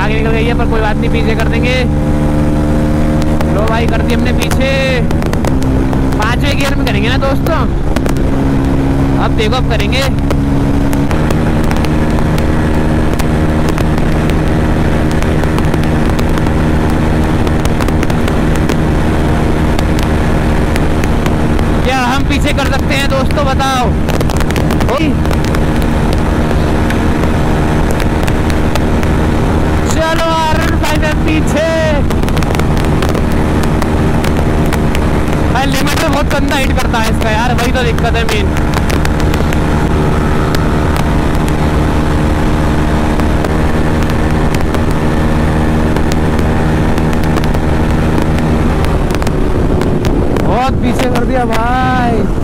आगे निकल गई है, पर कोई बात नहीं, पीछे कर देंगे। लो भाई, कर दी हमने पीछे। 5वें गियर में करेंगे ना दोस्तों, अब देखो अब करेंगे। क्या हम पीछे कर सकते हैं दोस्तों, बताओ। चलो R5 पीछे। भाई लिमिट में बहुत गंदा हिट करता है इसका यार, वही तो दिक्कत है मेन। बहुत पीछे कर दिया भाई।